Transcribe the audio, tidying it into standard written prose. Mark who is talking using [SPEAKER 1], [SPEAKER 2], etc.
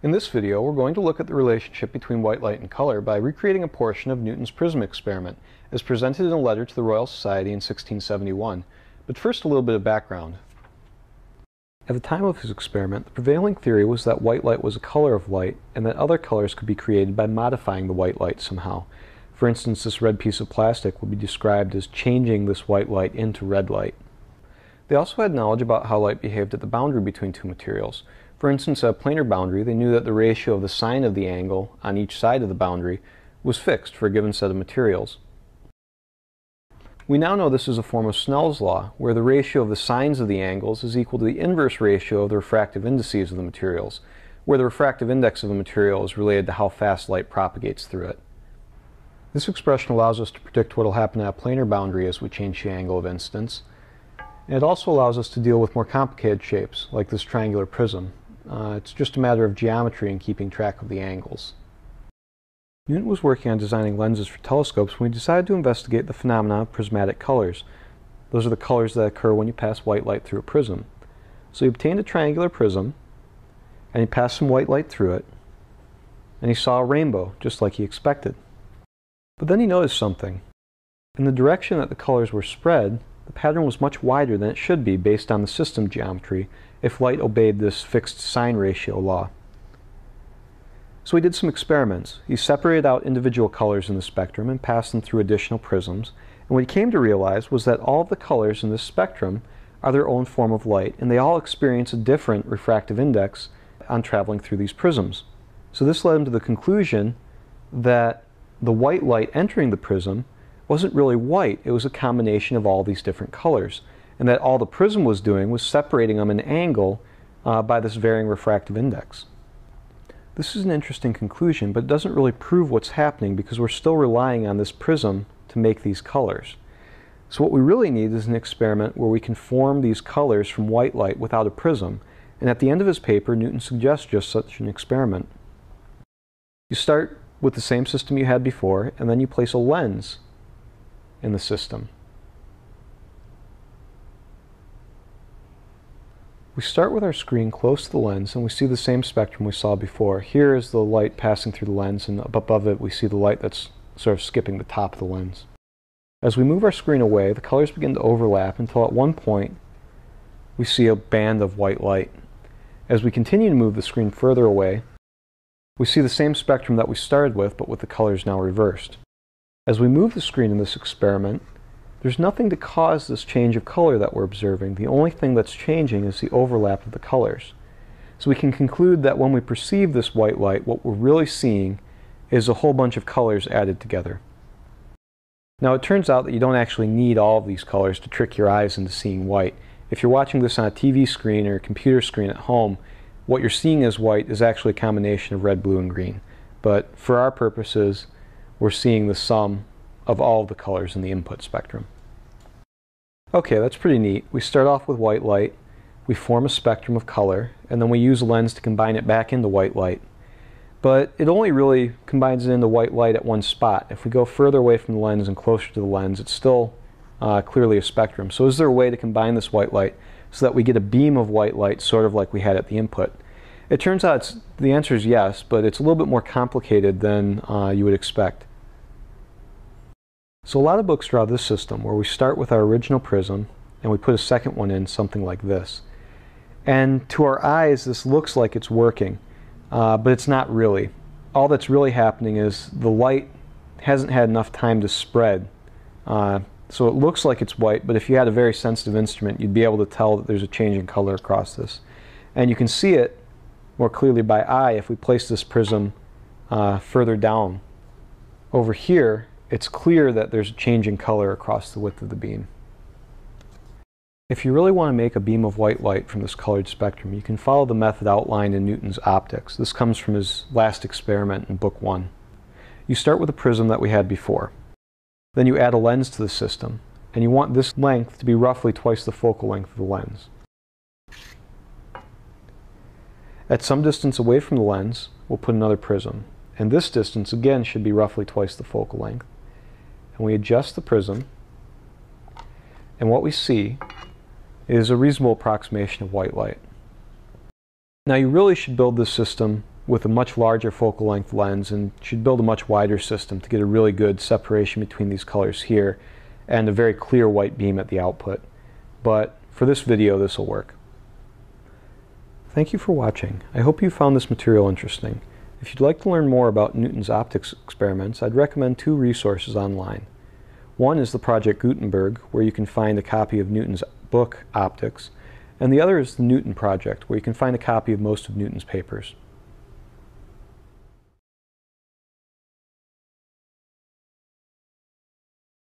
[SPEAKER 1] In this video, we're going to look at the relationship between white light and color by recreating a portion of Newton's Prism experiment, as presented in a letter to the Royal Society in 1671. But first, a little bit of background. At the time of his experiment, the prevailing theory was that white light was a color of light, and that other colors could be created by modifying the white light somehow. For instance, this red piece of plastic would be described as changing this white light into red light. They also had knowledge about how light behaved at the boundary between two materials. For instance, at a planar boundary, they knew that the ratio of the sine of the angle on each side of the boundary was fixed for a given set of materials. We now know this is a form of Snell's law, where the ratio of the sines of the angles is equal to the inverse ratio of the refractive indices of the materials, where the refractive index of a material is related to how fast light propagates through it. This expression allows us to predict what will happen at a planar boundary as we change the angle of incidence. And it also allows us to deal with more complicated shapes, like this triangular prism. It's just a matter of geometry and keeping track of the angles. Newton was working on designing lenses for telescopes when he decided to investigate the phenomena of prismatic colors. Those are the colors that occur when you pass white light through a prism. So he obtained a triangular prism, and he passed some white light through it, and he saw a rainbow, just like he expected. But then he noticed something. In the direction that the colors were spread, the pattern was much wider than it should be based on the system geometry if light obeyed this fixed sine ratio law. So he did some experiments. He separated out individual colors in the spectrum and passed them through additional prisms, and what he came to realize was that all of the colors in this spectrum are their own form of light, and they all experience a different refractive index on traveling through these prisms. So this led him to the conclusion that the white light entering the prism wasn't really white, it was a combination of all these different colors, and that all the prism was doing was separating them in an angle by this varying refractive index. This is an interesting conclusion, but it doesn't really prove what's happening because we're still relying on this prism to make these colors. So what we really need is an experiment where we can form these colors from white light without a prism, and at the end of his paper, Newton suggests just such an experiment. You start with the same system you had before, and then you place a lens in the system. We start with our screen close to the lens, and we see the same spectrum we saw before. Here is the light passing through the lens, and up above it we see the light that's sort of skipping the top of the lens. As we move our screen away, the colors begin to overlap until at one point we see a band of white light. As we continue to move the screen further away, we see the same spectrum that we started with, but with the colors now reversed. As we move the screen in this experiment, there's nothing to cause this change of color that we're observing. The only thing that's changing is the overlap of the colors. So we can conclude that when we perceive this white light, what we're really seeing is a whole bunch of colors added together. Now it turns out that you don't actually need all of these colors to trick your eyes into seeing white. If you're watching this on a TV screen or a computer screen at home, what you're seeing as white is actually a combination of red, blue, and green. But for our purposes, we're seeing the sum of all of the colors in the input spectrum. Okay, that's pretty neat. We start off with white light, we form a spectrum of color, and then we use a lens to combine it back into white light. But it only really combines it into white light at one spot. If we go further away from the lens and closer to the lens, it's still clearly a spectrum. So is there a way to combine this white light so that we get a beam of white light sort of like we had at the input? It turns out the answer is yes, but it's a little bit more complicated than you would expect. So a lot of books draw this system where we start with our original prism and we put a second one in, something like this. And to our eyes this looks like it's working, but it's not really. All that's really happening is the light hasn't had enough time to spread. So it looks like it's white, but if you had a very sensitive instrument you'd be able to tell that there's a change in color across this. And you can see it more clearly by eye if we place this prism further down. Over here, it's clear that there's a change in color across the width of the beam. If you really want to make a beam of white light from this colored spectrum, you can follow the method outlined in Newton's Optics. This comes from his last experiment in Book 1. You start with a prism that we had before. Then you add a lens to the system, and you want this length to be roughly twice the focal length of the lens. At some distance away from the lens, we'll put another prism, and this distance again should be roughly twice the focal length. And we adjust the prism, and what we see is a reasonable approximation of white light. Now you really should build this system with a much larger focal length lens and should build a much wider system to get a really good separation between these colors here and a very clear white beam at the output. But for this video, this will work. Thank you for watching. I hope you found this material interesting. If you'd like to learn more about Newton's optics experiments, I'd recommend two resources online. One is the Project Gutenberg, where you can find a copy of Newton's book, Optics, and the other is the Newton Project, where you can find a copy of most of Newton's papers.